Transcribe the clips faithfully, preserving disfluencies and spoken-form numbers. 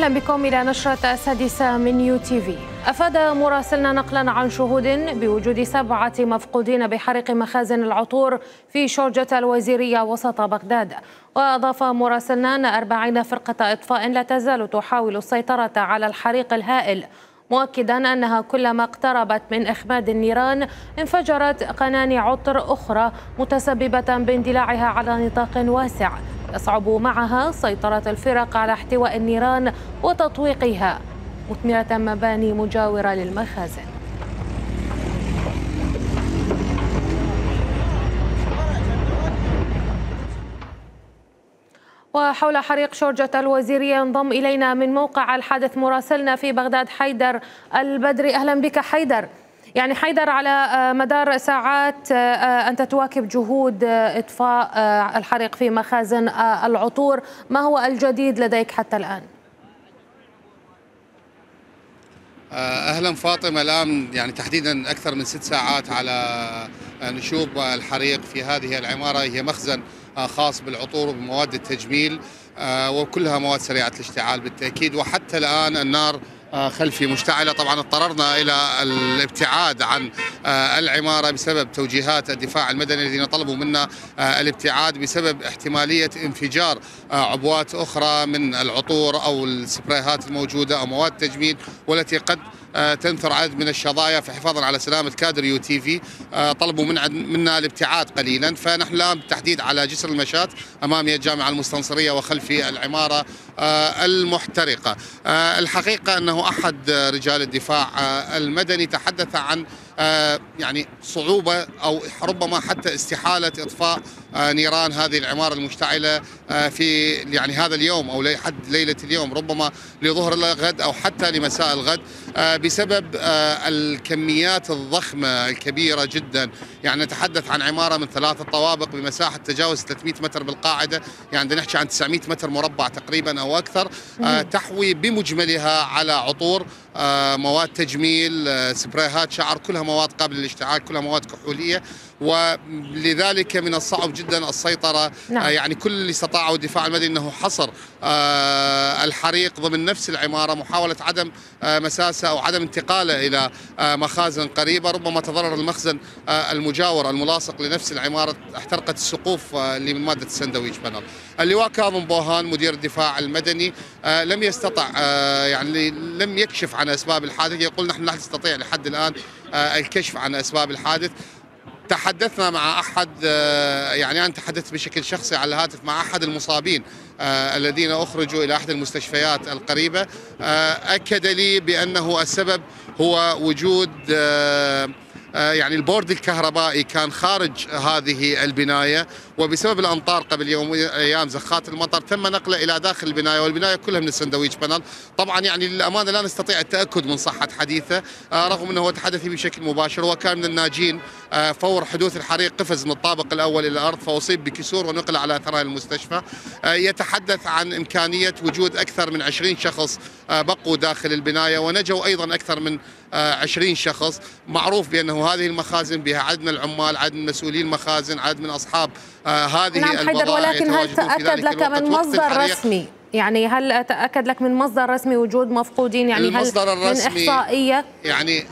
أهلا بكم إلى نشرة السادسة من يو تي في. أفاد مراسلنا نقلا عن شهود بوجود سبعة مفقودين بحريق مخازن العطور في شرجة الوزيرية وسط بغداد. وأضاف مراسلنا أن أربعين فرقة إطفاء لا تزال تحاول السيطرة على الحريق الهائل، مؤكدا أنها كلما اقتربت من إخماد النيران انفجرت قناني عطر أخرى متسببة باندلاعها على نطاق واسع يصعب معها سيطرة الفرق على احتواء النيران وتطويقها، مثمرة مباني مجاورة للمخازن. وحول حريق شرجة الوزيرية ينضم إلينا من موقع الحادث مراسلنا في بغداد حيدر البدري. أهلا بك حيدر. يعني حيدر، على مدار ساعات أنت تواكب جهود إطفاء الحريق في مخازن العطور، ما هو الجديد لديك حتى الآن؟ أهلا فاطمة، الآن يعني تحديدا أكثر من ست ساعات على نشوب الحريق في هذه العمارة. هي مخزن خاص بالعطور وبمواد التجميل وكلها مواد سريعة الاشتعال بالتأكيد، وحتى الآن النار خلفي مشتعلة. طبعا اضطررنا إلى الابتعاد عن العمارة بسبب توجيهات الدفاع المدني الذين طلبوا منا الابتعاد بسبب احتمالية انفجار عبوات أخرى من العطور أو السبرايهات الموجودة أو مواد تجميل، والتي قد تنثر عدد من الشظايا. في حفاظا على سلامة كادر يو تي في طلبوا من منا الابتعاد قليلا، فنحن الآن بالتحديد على جسر المشاة أمام الجامعة المستنصرية وخلفي العمارة المحترقة. الحقيقة أنه أحد رجال الدفاع المدني تحدث عن يعني صعوبة أو ربما حتى استحالة إطفاء نيران هذه العمارة المشتعلة في يعني هذا اليوم أو لحد ليلة اليوم، ربما لظهر الغد أو حتى لمساء الغد، بسبب الكميات الضخمة الكبيرة جدا. يعني نتحدث عن عمارة من ثلاثة طوابق بمساحة تجاوز ثلاثمئة متر بالقاعدة، يعني بدنا نحكي عن تسعمئة متر مربع تقريبا أو أكثر، تحوي بمجملها على عطور، مواد تجميل، سبرايهات شعر، كلها مواد قابلة للاشتعال، كلها مواد كحولية، ولذلك من الصعب جدا السيطرة. نعم. يعني كل اللي استطاعه الدفاع المدني أنه حصر الحريق ضمن نفس العمارة، محاولة عدم مساسة أو عدم انتقاله إلى مخازن قريبة. ربما تضرر المخزن المجاور الملاصق لنفس العمارة، احترقت السقوف اللي من مادة السندويتش بانل. اللواء كاظم بوهان مدير الدفاع المدني لم يستطع يعني لم يكشف عن أسباب الحادث. يقول نحن لا نستطيع لحد الآن الكشف عن أسباب الحادث. تحدثنا مع أحد، يعني أنا تحدثت بشكل شخصي على الهاتف مع أحد المصابين الذين أخرجوا إلى أحد المستشفيات القريبة، أكد لي بأنه السبب هو وجود يعني البورد الكهربائي كان خارج هذه البناية، وبسبب الأمطار قبل يوم أيام زخات المطر تم نقله إلى داخل البناية، والبناية كلها من السندويتش بانل. طبعا يعني للأمانة لا نستطيع التأكد من صحة حديثه، رغم أنه تحدث بشكل مباشر. وكان من الناجين فور حدوث الحريق قفز من الطابق الأول إلى الأرض فأصيب بكسور ونقل على أثرها المستشفى. يتحدث عن إمكانية وجود أكثر من عشرين شخص بقوا داخل البناية، ونجوا أيضا أكثر من عشرين شخص. معروف بأنه هذه المخازن بها عدد من العمال، عدد من مسؤولي المخازن، عدد من أصحاب آه هذه نعم حيدر، ولكن هل تأكد لك من مصدر رسمي؟ يعني هل تأكد لك من مصدر رسمي وجود مفقودين؟ يعني هل من إحصائية؟ يعني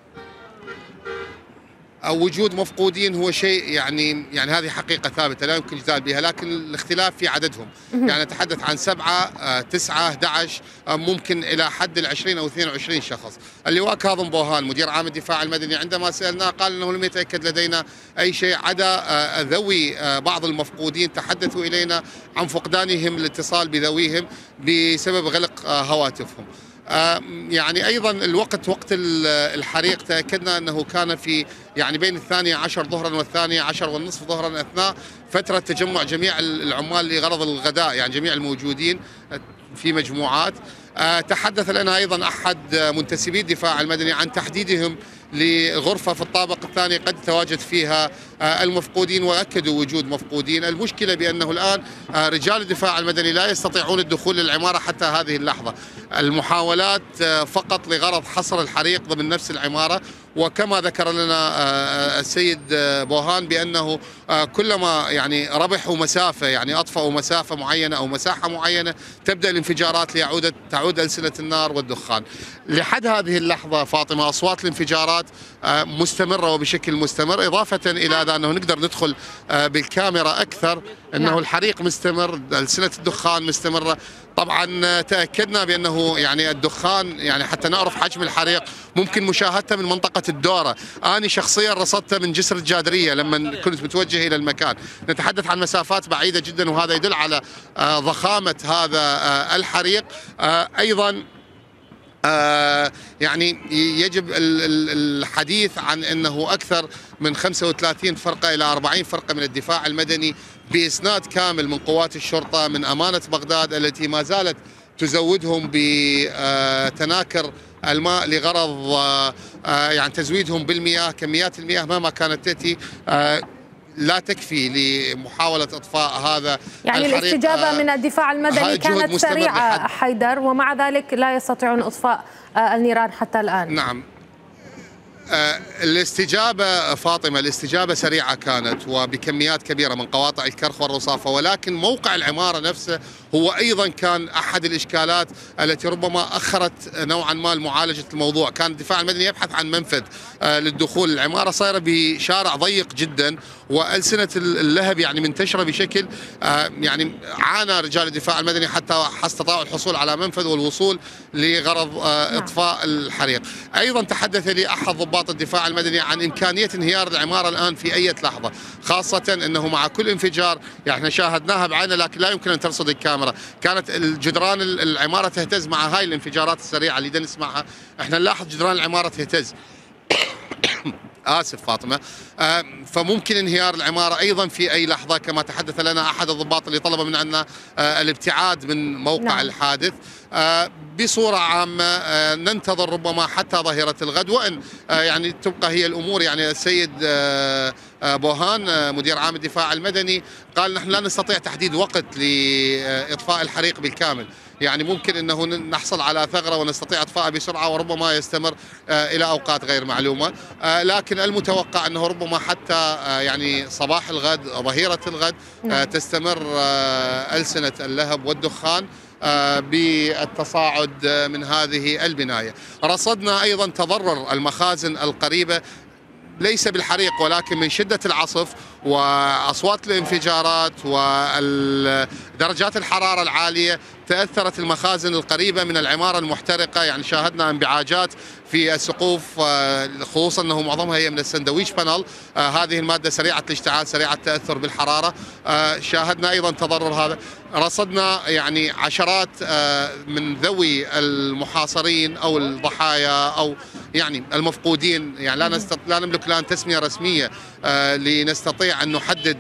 أو وجود مفقودين هو شيء يعني يعني هذه حقيقة ثابتة لا يمكن الجدال بها، لكن الاختلاف في عددهم. يعني نتحدث عن سبعة، تسعة، أحد عشر، ممكن إلى حد العشرين أو اثنين وعشرين شخص. اللواء كاظم بوهان مدير عام الدفاع المدني عندما سألناه قال أنه لم يتأكد لدينا أي شيء عدا ذوي بعض المفقودين تحدثوا إلينا عن فقدانهم الاتصال بذويهم بسبب غلق هواتفهم. يعني أيضا الوقت وقت الحريق تأكدنا أنه كان في يعني بين الثانية عشر ظهرا والثانية عشر والنصف ظهرا، أثناء فترة تجمع جميع العمال لغرض الغداء، يعني جميع الموجودين في مجموعات. تحدث لنا أيضا أحد منتسبي الدفاع المدني عن تحديدهم لغرفة في الطابق الثاني قد تواجد فيها المفقودين وأكدوا وجود مفقودين. المشكلة بأنه الآن رجال الدفاع المدني لا يستطيعون الدخول للعمارة حتى هذه اللحظة. المحاولات فقط لغرض حصر الحريق ضمن نفس العمارة، وكما ذكر لنا السيد بوهان بأنه كلما يعني ربحوا مسافة، يعني أطفأوا مسافة معينة أو مساحة معينة، تبدأ الانفجارات ليعود تعود ألسنة النار والدخان. لحد هذه اللحظة فاطمة أصوات الانفجارات مستمرة وبشكل مستمر، إضافة إلى أنه نقدر ندخل بالكاميرا أكثر أنه الحريق مستمر، ألسنة الدخان مستمرة. طبعا تأكدنا بأنه يعني الدخان يعني حتى نعرف حجم الحريق ممكن مشاهدته من منطقة الدورة. أنا شخصيا رصدته من جسر الجادرية لما كنت متوجه إلى المكان. نتحدث عن مسافات بعيدة جدا، وهذا يدل على ضخامة هذا الحريق. أيضا آه يعني يجب الحديث عن أنه أكثر من خمسة وثلاثين فرقة إلى أربعين فرقة من الدفاع المدني بإسناد كامل من قوات الشرطة من أمانة بغداد التي ما زالت تزودهم بتناكر الماء لغرض آه يعني تزويدهم بالمياه. كميات المياه مهما كانت تأتي آه لا تكفي لمحاولة إطفاء هذا يعني الحريق. الاستجابة من الدفاع المدني كانت سريعة حيدر، ومع ذلك لا يستطيعون إطفاء النيران حتى الآن. نعم، الاستجابة فاطمة الاستجابة سريعة كانت وبكميات كبيرة من قواطع الكرخ والرصافة، ولكن موقع العمارة نفسه هو أيضا كان أحد الإشكالات التي ربما أخرت نوعا ما معالجة الموضوع. كان الدفاع المدني يبحث عن منفذ للدخول. العمارة صايرة بشارع ضيق جدا وألسنة اللهب يعني منتشرة بشكل يعني عانى رجال الدفاع المدني حتى استطاعوا الحصول على منفذ والوصول لغرض إطفاء الحريق. أيضا تحدث لي أحد ضباط الدفاع المدني عن إمكانية انهيار العمارة الآن في أي لحظة، خاصة أنه مع كل انفجار يعني احنا شاهدناها بعيننا لكن لا يمكن أن ترصد الكاميرا. كانت الجدران العمارة تهتز مع هاي الانفجارات السريعة اللي نسمعها، احنا نلاحظ جدران العمارة تهتز. آسف فاطمة. آه فممكن انهيار العمارة أيضا في أي لحظة، كما تحدث لنا أحد الضباط اللي طلب من عنا آه الابتعاد من موقع نعم. الحادث. آه بصورة عامة آه ننتظر ربما حتى ظهيرة الغد، وإن آه يعني تبقى هي الأمور. يعني السيد آه آه بوهان آه مدير عام الدفاع المدني قال نحن لا نستطيع تحديد وقت لإطفاء الحريق بالكامل، يعني ممكن أنه نحصل على ثغرة ونستطيع إطفاءها بسرعة وربما يستمر آه إلى أوقات غير معلومة. آه لكن المتوقع أنه ربما حتى آه يعني صباح الغد ظهيرة الغد آه تستمر آه ألسنة اللهب والدخان آه بالتصاعد آه من هذه البناية. رصدنا أيضا تضرر المخازن القريبة ليس بالحريق ولكن من شدة العصف وأصوات الانفجارات ودرجات الحرارة العالية. تأثرت المخازن القريبة من العمارة المحترقة، يعني شاهدنا انبعاجات في السقوف، خصوصا أنه معظمها هي من السندويش بانل. هذه المادة سريعة الاشتعال سريعة التأثر بالحرارة. شاهدنا أيضا تضرر هذا. رصدنا يعني عشرات من ذوي المحاصرين أو الضحايا أو يعني المفقودين، يعني لا نستط... لا نملك الآن تسمية رسمية لنستطيع أن نحدد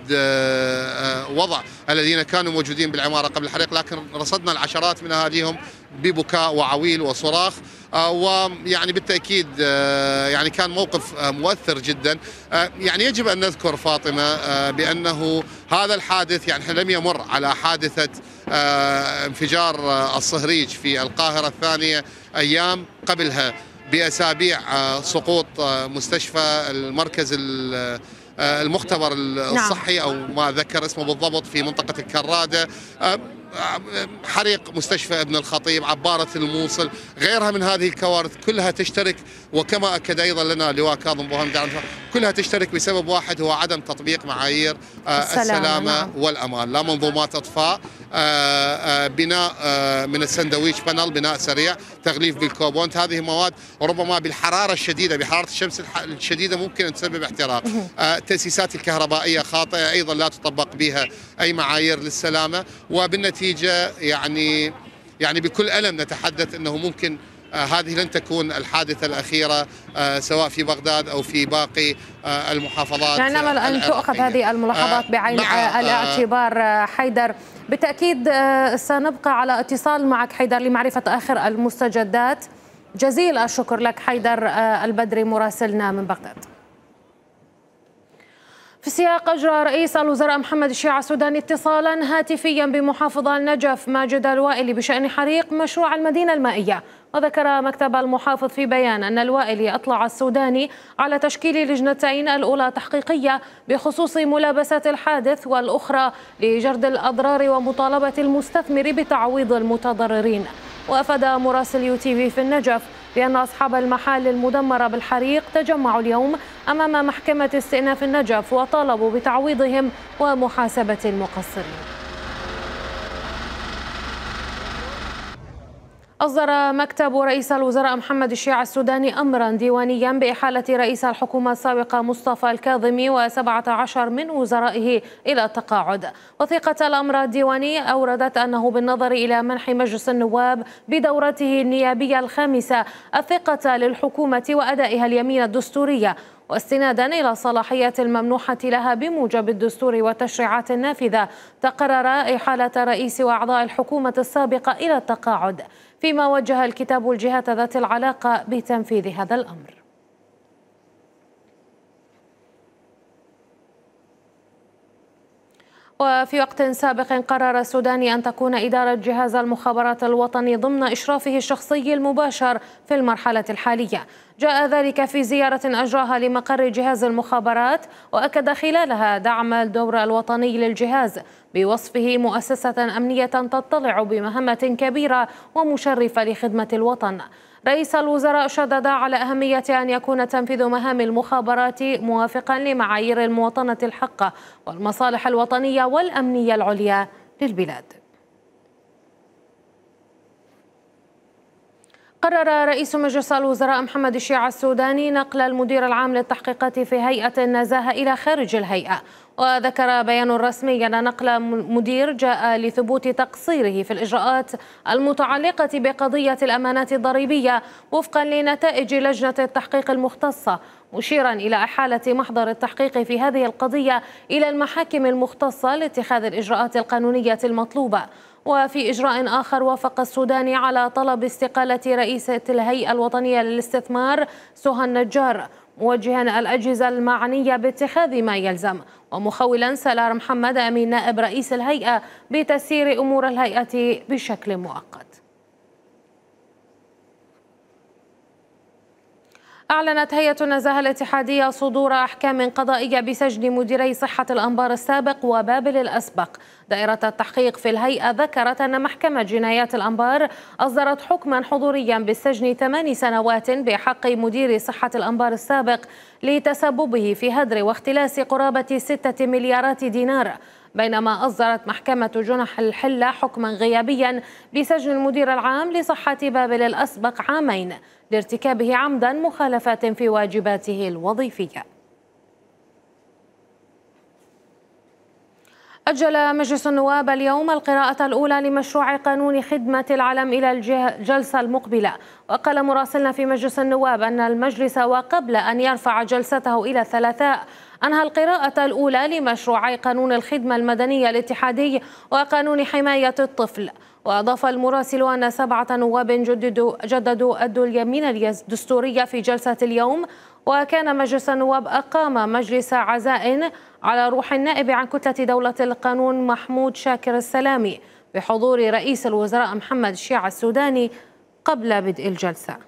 وضع الذين كانوا موجودين بالعمارة قبل الحريق، لكن رصدنا العشرات من أهاليهم ببكاء وعويل وصراخ. ويعني بالتأكيد يعني كان موقف مؤثر جدا. يعني يجب أن نذكر فاطمة بأنه هذا الحادث يعني لم يمر على حادثة انفجار الصهريج في القاهرة الثانية أيام قبلها بأسابيع سقوط مستشفى المركز المختبر الصحي أو ما ذكر اسمه بالضبط في منطقة الكرادة، حريق مستشفى ابن الخطيب، عبارة الموصل، غيرها من هذه الكوارث كلها تشترك. وكما أكد أيضا لنا اللواء كاظم بوهان كلها تشترك بسبب واحد هو عدم تطبيق معايير السلامة, السلامة نعم. والأمان. لا منظومات إطفاء، بناء من السندويش بانل، بناء سريع، تغليف بالكوبونت. هذه مواد ربما بالحرارة الشديدة بحرارة الشمس الشديدة ممكن أن تسبب احتراق. التأسيسات الكهربائية خاطئة أيضا لا تطبق بها أي معايير للسلامة، وبالنتيجة يعني يعني بكل ألم نتحدث أنه ممكن آه هذه لن تكون الحادثة الأخيرة آه سواء في بغداد أو في باقي آه المحافظات. يعني نأمل أن تؤخذ هذه الملاحظات آه بعين آه الاعتبار. آه حيدر بالتأكيد آه سنبقى على اتصال معك حيدر لمعرفة آخر المستجدات. جزيل الشكر لك حيدر آه البدري مراسلنا من بغداد. في السياق أجرى رئيس الوزراء محمد الشيع السوداني اتصالا هاتفيا بمحافظ النجف ماجد الوائلي بشأن حريق مشروع المدينة المائية. وذكر مكتب المحافظ في بيان أن الوائلي أطلع السوداني على تشكيل لجنتين، الأولى تحقيقية بخصوص ملابسة الحادث، والأخرى لجرد الأضرار ومطالبة المستثمر بتعويض المتضررين. وأفاد مراسل يو تي في في النجف بأن أصحاب المحال المدمرة بالحريق تجمعوا اليوم أمام محكمة استئناف النجف وطالبوا بتعويضهم ومحاسبة المقصرين. أصدر مكتب رئيس الوزراء محمد الشيع السوداني أمرا ديوانيا بإحالة رئيس الحكومة السابق مصطفى الكاظمي وسبعة عشر من وزرائه إلى التقاعد. وثيقة الأمر الديواني أوردت أنه بالنظر إلى منح مجلس النواب بدورته النيابية الخامسة الثقة للحكومة وأدائها اليمين الدستورية، واستنادا إلى الصلاحيات الممنوحة لها بموجب الدستور والتشريعات النافذة، تقرر إحالة رئيس وأعضاء الحكومة السابقة إلى التقاعد، فيما وجه الكتاب الجهات ذات العلاقة بتنفيذ هذا الأمر. وفي وقت سابق قرر السوداني أن تكون إدارة جهاز المخابرات الوطني ضمن إشرافه الشخصي المباشر في المرحلة الحالية. جاء ذلك في زيارة أجراها لمقر جهاز المخابرات، وأكد خلالها دعم الدور الوطني للجهاز بوصفه مؤسسة أمنية تطلع بمهمة كبيرة ومشرفة لخدمة الوطن. رئيس الوزراء شدد على أهمية أن يكون تنفيذ مهام المخابرات موافقا لمعايير المواطنة الحقة والمصالح الوطنية والأمنية العليا للبلاد. قرر رئيس مجلس الوزراء محمد الشيع السوداني نقل المدير العام للتحقيقات في هيئة النزاهة إلى خارج الهيئة. وذكر بيان رسمي أن نقل مدير جاء لثبوت تقصيره في الإجراءات المتعلقة بقضية الأمانات الضريبية وفقا لنتائج لجنة التحقيق المختصة، مشيرا إلى إحالة محضر التحقيق في هذه القضية إلى المحاكم المختصة لاتخاذ الإجراءات القانونية المطلوبة. وفي إجراء آخر وافق السوداني على طلب استقالة رئيسة الهيئة الوطنية للاستثمار سهى النجار، موجها الأجهزة المعنية باتخاذ ما يلزم، ومخولا سلار محمد أمين نائب رئيس الهيئة بتسيير أمور الهيئة بشكل مؤقت. أعلنت هيئة النزاهة الاتحادية صدور أحكام قضائية بسجن مديري صحة الأنبار السابق وبابل الأسبق. دائرة التحقيق في الهيئة ذكرت أن محكمة جنايات الأنبار أصدرت حكما حضوريا بالسجن ثمان سنوات بحق مدير صحة الأنبار السابق لتسببه في هدر واختلاس قرابة ستة مليارات دينار، بينما أصدرت محكمة جنح الحلة حكما غيابيا بسجن المدير العام لصحة بابل الأسبق عامين لارتكابه عمدا مخالفات في واجباته الوظيفية. أجل مجلس النواب اليوم القراءة الأولى لمشروع قانون خدمة العلم إلى الجلسة المقبلة. وقال مراسلنا في مجلس النواب أن المجلس وقبل أن يرفع جلسته إلى الثلاثاء أنهى القراءة الأولى لمشروعي قانون الخدمة المدنية الاتحادي وقانون حماية الطفل. وأضاف المراسل أن سبعة نواب جددوا جددوا أدوا اليمين الدستورية في جلسة اليوم. وكان مجلس النواب أقام مجلس عزاء على روح النائب عن كتلة دولة القانون محمود شاكر السلامي بحضور رئيس الوزراء محمد الشيع السوداني قبل بدء الجلسة.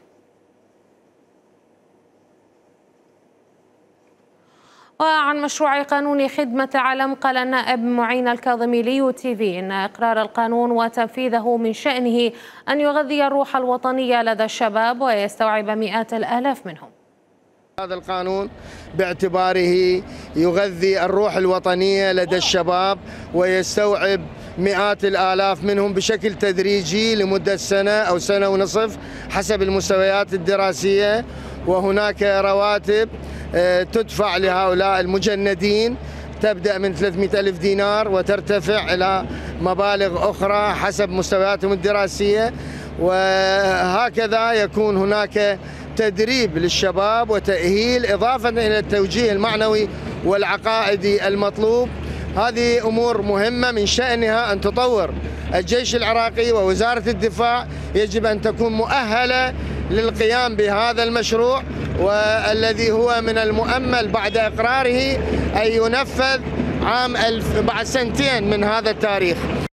وعن مشروع قانون خدمة علم قال النائب معين الكاظمي ليو تي في إن إقرار القانون وتنفيذه من شأنه أن يغذي الروح الوطنية لدى الشباب ويستوعب مئات الآلاف منهم. هذا القانون باعتباره يغذي الروح الوطنية لدى الشباب ويستوعب مئات الآلاف منهم بشكل تدريجي لمدة سنة أو سنة ونصف حسب المستويات الدراسية، وهناك رواتب تدفع لهؤلاء المجندين تبدأ من ثلاثمئة ألف دينار وترتفع إلى مبالغ أخرى حسب مستوياتهم الدراسية. وهكذا يكون هناك تدريب للشباب وتأهيل إضافة إلى التوجيه المعنوي والعقائدي المطلوب. هذه أمور مهمة من شأنها أن تطور الجيش العراقي، ووزارة الدفاع يجب أن تكون مؤهلة للقيام بهذا المشروع، والذي هو من المؤمل بعد إقراره أن ينفذ عام ألف بعد سنتين من هذا التاريخ.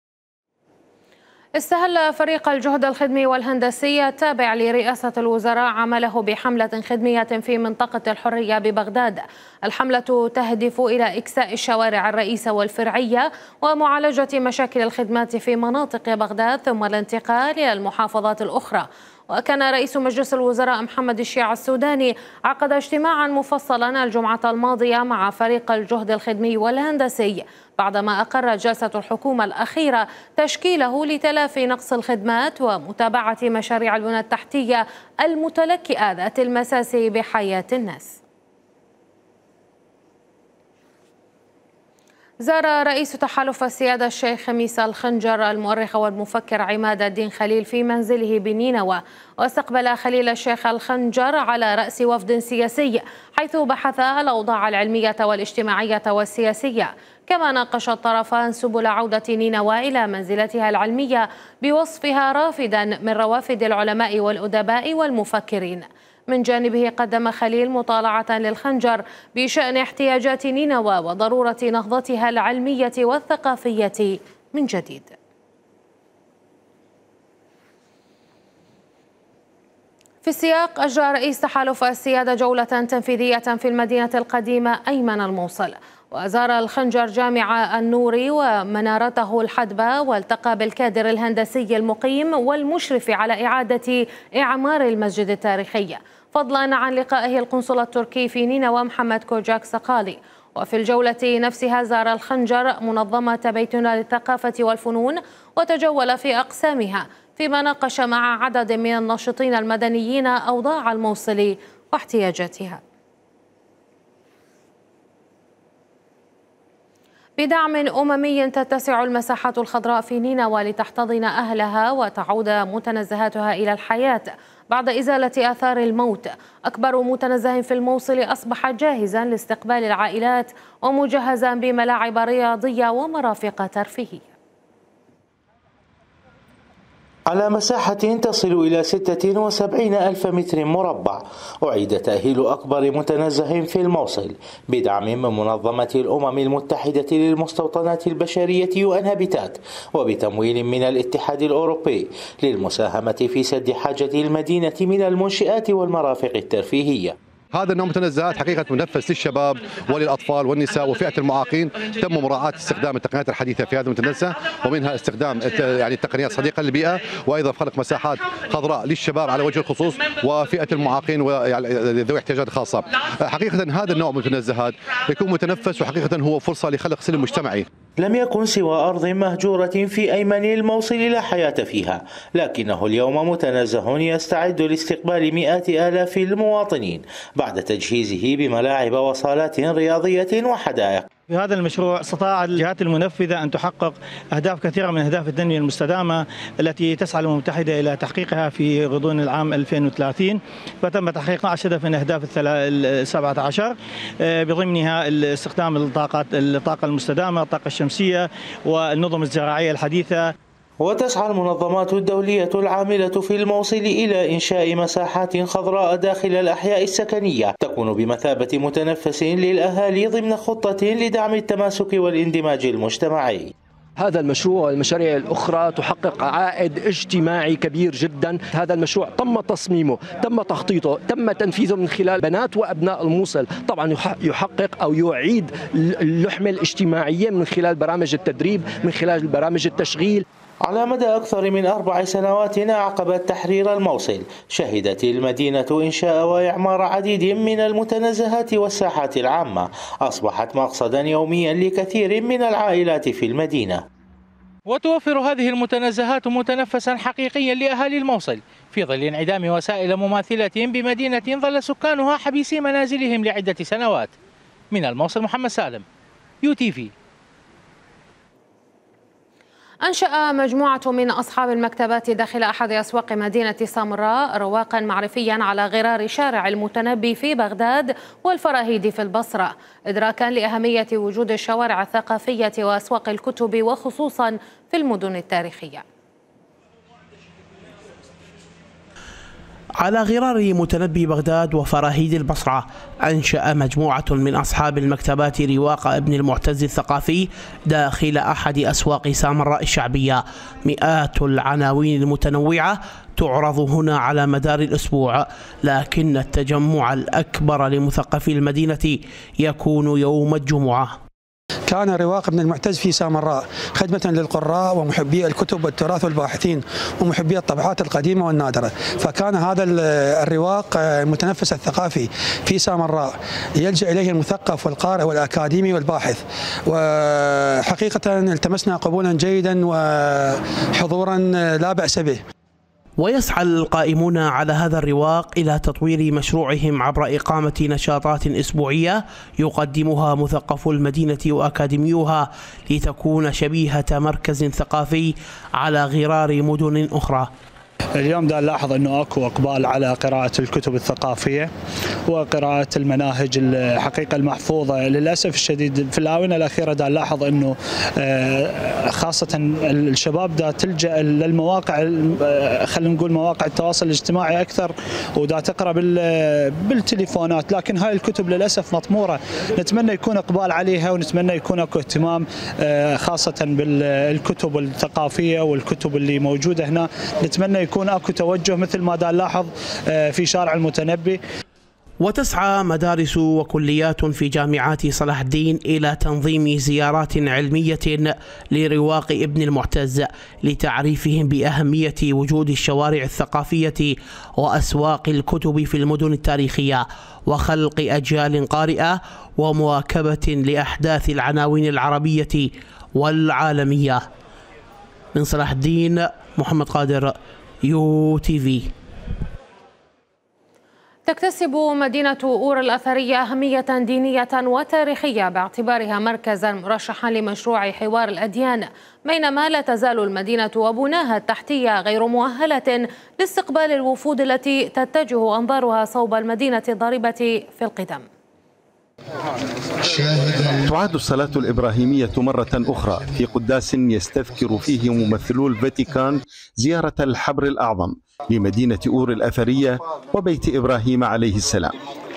استهل فريق الجهد الخدمي والهندسي التابع لرئاسة الوزراء عمله بحملة خدمية في منطقة الحرية ببغداد. الحملة تهدف إلى إكساء الشوارع الرئيسة والفرعية ومعالجة مشاكل الخدمات في مناطق بغداد ثم الانتقال إلى المحافظات الأخرى. وكان رئيس مجلس الوزراء محمد الشيع السوداني عقد اجتماعا مفصلا الجمعة الماضية مع فريق الجهد الخدمي والهندسي بعدما أقرت جلسة الحكومة الأخيرة تشكيله لتلافي نقص الخدمات ومتابعة مشاريع البنى التحتية المتلكئة ذات المساس بحياة الناس. زار رئيس تحالف السيادة الشيخ خميس الخنجر المؤرخ والمفكر عماد الدين خليل في منزله بنينوى، واستقبل خليل الشيخ الخنجر على رأس وفد سياسي حيث بحث الأوضاع العلمية والاجتماعية والسياسية. كما ناقش الطرفان سبل عودة نينوى إلى منزلتها العلمية بوصفها رافدا من روافد العلماء والأدباء والمفكرين. من جانبه قدم خليل مطالعة للخنجر بشأن احتياجات نينوى وضرورة نهضتها العلمية والثقافية من جديد. في السياق أجرى رئيس تحالف السيادة جولة تنفيذية في المدينة القديمة أيمن الموصل، وزار الخنجر جامع النوري ومنارته الحدبة، والتقى بالكادر الهندسي المقيم والمشرف على إعادة إعمار المسجد التاريخي، فضلا عن لقائه القنصل التركي في نينوى محمد كوجاك سقالي. وفي الجولة نفسها زار الخنجر منظمة بيتنا للثقافة والفنون وتجول في أقسامها، فيما ناقش مع عدد من الناشطين المدنيين أوضاع الموصل واحتياجاتها. بدعم أممي تتسع المساحات الخضراء في نينوى لتحتضن أهلها وتعود متنزهاتها إلى الحياة بعد إزالة آثار الموت. أكبر متنزه في الموصل أصبح جاهزا لاستقبال العائلات ومجهزا بملاعب رياضية ومرافق ترفيهية. على مساحة تصل إلى ستة وسبعين ألف متر مربع أعيد تأهيل أكبر متنزه في الموصل بدعم من منظمة الأمم المتحدة للمستوطنات البشرية يو إن هابيتات وبتمويل من الاتحاد الأوروبي للمساهمة في سد حاجة المدينة من المنشآت والمرافق الترفيهية. هذا النوع متنزهات حقيقة منفس للشباب وللأطفال والنساء وفئة المعاقين. تم مراعاة استخدام التقنيات الحديثة في هذا المتنزه، ومنها استخدام يعني التقنيات صديقة للبيئة، وأيضا خلق مساحات خضراء للشباب على وجه الخصوص وفئة المعاقين وذوي احتياجات خاصة. حقيقة هذا النوع من المتنزهات يكون متنفس، وحقيقة هو فرصة لخلق سلم مجتمعي. لم يكن سوى أرض مهجورة في أيمن الموصل لا حياة فيها، لكنه اليوم متنزه يستعد لاستقبال مئات آلاف المواطنين بعد تجهيزه بملاعب وصالات رياضية وحدائق. في هذا المشروع استطاع الجهات المنفذة أن تحقق أهداف كثيرة من أهداف التنمية المستدامة التي تسعى الأمم المتحدة إلى تحقيقها في غضون العام ألفين وثلاثين، فتم تحقيق اثني عشر هدف من أهداف السبعة عشر بضمنها استخدام الطاقة الطاقة المستدامة، الطاقة الشمسية والنظم الزراعية الحديثة. وتسعى المنظمات الدولية العاملة في الموصل إلى إنشاء مساحات خضراء داخل الأحياء السكنية تكون بمثابة متنفس للأهالي ضمن خطة لدعم التماسك والاندماج المجتمعي. هذا المشروع والمشاريع الأخرى تحقق عائد اجتماعي كبير جدا. هذا المشروع تم تصميمه، تم تخطيطه، تم تنفيذه من خلال بنات وأبناء الموصل. طبعا يحقق أو يعيد اللحمة الاجتماعية من خلال برامج التدريب، من خلال برامج التشغيل. على مدى أكثر من أربع سنوات عقبت تحرير الموصل، شهدت المدينة إنشاء وإعمار عديد من المتنزهات والساحات العامة، أصبحت مقصدا يوميا لكثير من العائلات في المدينة. وتوفر هذه المتنزهات متنفسا حقيقيا لأهالي الموصل في ظل انعدام وسائل مماثلة بمدينة ظل سكانها حبيسي منازلهم لعدة سنوات. من الموصل محمد سالم، يو تي في. أنشأ مجموعة من أصحاب المكتبات داخل أحد أسواق مدينة سامراء رواقا معرفيا على غرار شارع المتنبي في بغداد والفراهيد في البصرة، إدراكا لأهمية وجود الشوارع الثقافية وأسواق الكتب وخصوصا في المدن التاريخية. على غرار متنبي بغداد وفراهيد البصرة، أنشأ مجموعة من أصحاب المكتبات رواق ابن المعتز الثقافي داخل أحد أسواق سامراء الشعبية. مئات العناوين المتنوعة تعرض هنا على مدار الأسبوع، لكن التجمع الأكبر لمثقفي المدينة يكون يوم الجمعة. كان رواق ابن المعتز في سامراء خدمة للقراء ومحبي الكتب والتراث والباحثين ومحبي الطبعات القديمة والنادرة، فكان هذا الرواق المتنفس الثقافي في سامراء يلجأ إليه المثقف والقارئ والأكاديمي والباحث، وحقيقة التمسنا قبولا جيدا وحضورا لا بأس به. ويسعى القائمون على هذا الرواق إلى تطوير مشروعهم عبر إقامة نشاطات أسبوعية يقدمها مثقفو المدينة وأكاديميوها لتكون شبيهة مركز ثقافي على غرار مدن أخرى. اليوم دا نلاحظ انه اكو اقبال على قراءة الكتب الثقافية وقراءة المناهج الحقيقة المحفوظة. للاسف الشديد في الاونة الاخيرة دا نلاحظ انه خاصة الشباب دا تلجأ للمواقع، خلينا نقول مواقع التواصل الاجتماعي اكثر، ودا تقرا بالتليفونات، لكن هاي الكتب للاسف مطمورة. نتمنى يكون اقبال عليها ونتمنى يكون اكو اهتمام خاصة بالكتب الثقافية والكتب اللي موجودة هنا. نتمنى يكون اكو توجه مثل ما دا نلاحظ في شارع المتنبي. وتسعى مدارس وكليات في جامعات صلاح الدين إلى تنظيم زيارات علمية لرواق ابن المعتز لتعريفهم بأهمية وجود الشوارع الثقافية وأسواق الكتب في المدن التاريخية، وخلق أجيال قارئة ومواكبة لأحداث العناوين العربية والعالمية. من صلاح الدين، محمد قادر، يو تي في. تكتسب مدينة أور الأثرية أهمية دينية وتاريخية باعتبارها مركزا مرشحا لمشروع حوار الأديان، بينما لا تزال المدينة وبناها التحتية غير مؤهلة لاستقبال الوفود التي تتجه أنظارها صوب المدينة الضاربة في القدم. تعاد الصلاة الإبراهيمية مرة أخرى في قداس يستذكر فيه ممثلو الفاتيكان زيارة الحبر الأعظم لمدينة أور الأثرية وبيت إبراهيم عليه السلام.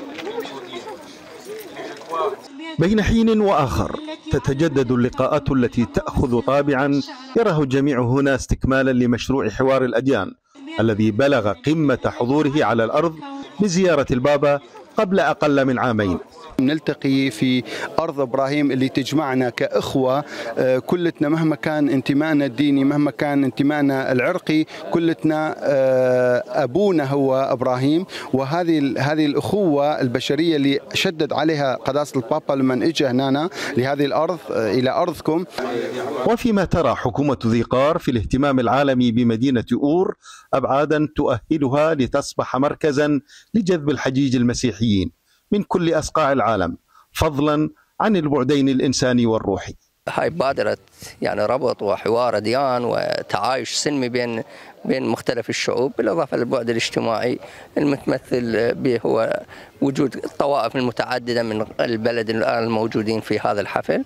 بين حين وآخر تتجدد اللقاءات التي تأخذ طابعا يراه الجميع هنا استكمالا لمشروع حوار الأديان الذي بلغ قمة حضوره على الأرض بزيارة البابا قبل أقل من عامين. نلتقي في أرض إبراهيم اللي تجمعنا كأخوة كلتنا، مهما كان انتمائنا الديني، مهما كان انتمائنا العرقي، كلتنا أبونا هو إبراهيم. وهذه هذه الأخوة البشرية اللي شدد عليها قداسة البابا لما اجى هنا لهذه الأرض، إلى أرضكم. وفيما ترى حكومة ذي قار في الاهتمام العالمي بمدينة أور أبعادا تؤهلها لتصبح مركزا لجذب الحجيج المسيحيين من كل أصقاع العالم، فضلا عن البعدين الإنساني والروحي. هاي بادرة يعني ربط وحوار أديان وتعايش سلمي بين بين مختلف الشعوب، بالإضافة للبعد الاجتماعي المتمثل به هو وجود الطوائف المتعددة من البلد الآن الموجودين في هذا الحفل.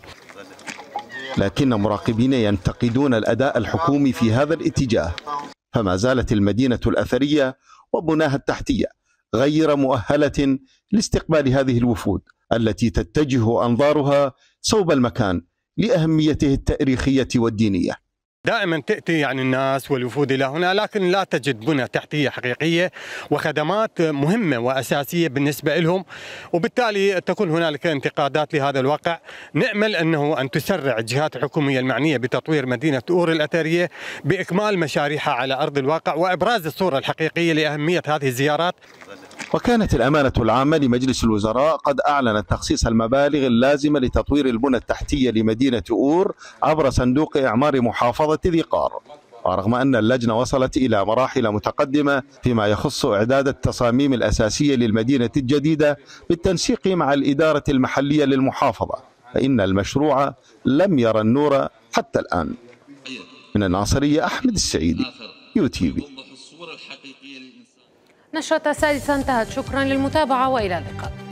لكن مراقبين ينتقدون الأداء الحكومي في هذا الاتجاه، فما زالت المدينة الأثرية وبناها التحتية غير مؤهلة لاستقبال هذه الوفود التي تتجه أنظارها صوب المكان لأهميته التاريخية والدينية. دائما تأتي يعني الناس والوفود إلى هنا، لكن لا تجد بنى تحتية حقيقية وخدمات مهمة وأساسية بالنسبة لهم، وبالتالي تكون هنالك انتقادات لهذا الواقع. نأمل أنه أن تسرع الجهات الحكومية المعنية بتطوير مدينة أور الأثرية بإكمال مشاريعها على أرض الواقع وإبراز الصورة الحقيقية لأهمية هذه الزيارات. وكانت الأمانة العامة لمجلس الوزراء قد أعلنت تخصيص المبالغ اللازمة لتطوير البنى التحتية لمدينة أور عبر صندوق إعمار محافظة ذي قار، ورغم أن اللجنة وصلت إلى مراحل متقدمة فيما يخص إعداد التصاميم الأساسية للمدينة الجديدة بالتنسيق مع الإدارة المحلية للمحافظة، فإن المشروع لم يرى النور حتى الآن. من الناصرية، أحمد السعيدي، يو تي في. نشرة السادسة انتهت، شكرا للمتابعة وإلى اللقاء.